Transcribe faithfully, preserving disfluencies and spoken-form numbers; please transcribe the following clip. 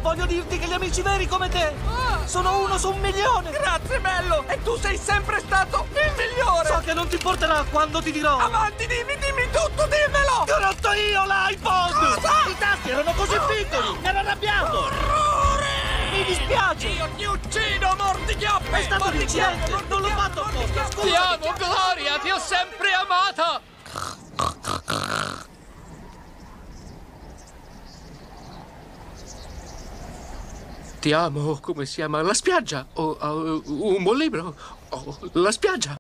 Voglio dirti che gli amici veri come te sono uno su un milione. Grazie, bello! E tu sei sempre stato il migliore! So che non ti importerà quando ti dirò. Avanti, dimmi, dimmi tutto, dimmelo! Ti ho rotto io l'iPod! Cosa? I tasti erano così piccoli! Mi ero arrabbiato! Orrore! Mi dispiace! Io ti uccido, mortichiappe! È stato un incidente! Non l'ho fatto apposta! Ti amo, Gloria! Ti ho sempre amata! Ti amo come si ama la spiaggia, o uh, un buon libro, o la spiaggia.